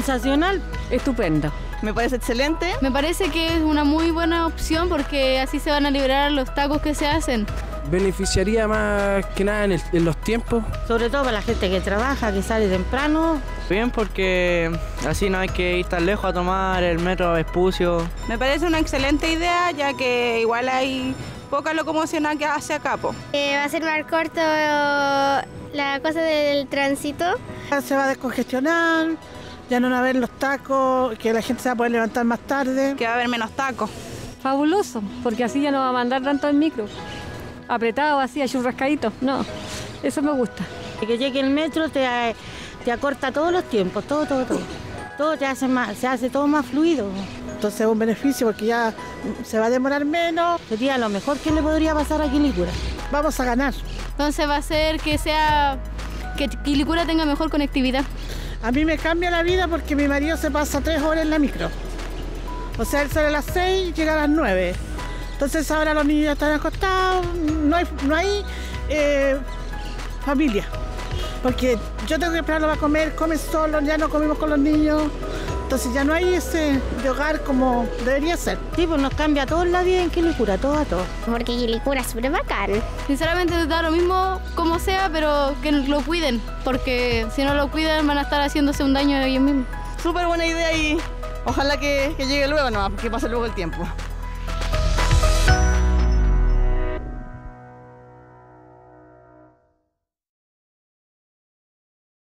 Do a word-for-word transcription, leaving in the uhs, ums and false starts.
sensacional. Estupendo. Me parece excelente. Me parece que es una muy buena opción porque así se van a liberar los tacos que se hacen. Beneficiaría más que nada en, el, en los tiempos. Sobre todo para la gente que trabaja, que sale temprano. Bien, porque así no hay que ir tan lejos a tomar el metro Vespucio. Me parece una excelente idea, ya que igual hay poca locomoción hacia acá. Eh, va a ser más corto la cosa del tránsito. Se va a descongestionar, ya no van a haber los tacos, que la gente se va a poder levantar más tarde. Que va a haber menos tacos. Fabuloso, porque así ya no va a mandar tanto el micro. Apretado así, churrascadito. No, eso me gusta. Que llegue el metro te, te acorta todos los tiempos, todo, todo, todo. Todo te hace más, se hace todo más fluido. Entonces es un beneficio porque ya se va a demorar menos. Sería lo mejor que le podría pasar a Quilicura. Vamos a ganar. Entonces va a ser que sea que Quilicura tenga mejor conectividad. A mí me cambia la vida porque mi marido se pasa tres horas en la micro. O sea, él sale a las seis y llega a las nueve. Entonces ahora los niños ya están acostados, no hay, no hay eh, familia. Porque yo tengo que esperarlo para comer, come solo, ya no comemos con los niños. Entonces ya no hay ese de hogar como debería ser. Sí, pues nos cambia toda la vida en Quilicura, todo a todo. Porque Quilicura es súper bacán. Sinceramente da lo mismo como sea, pero que lo cuiden. Porque si no lo cuidan van a estar haciéndose un daño a ellos mismos. Súper buena idea y ojalá que, que llegue luego, no, que pase luego el tiempo.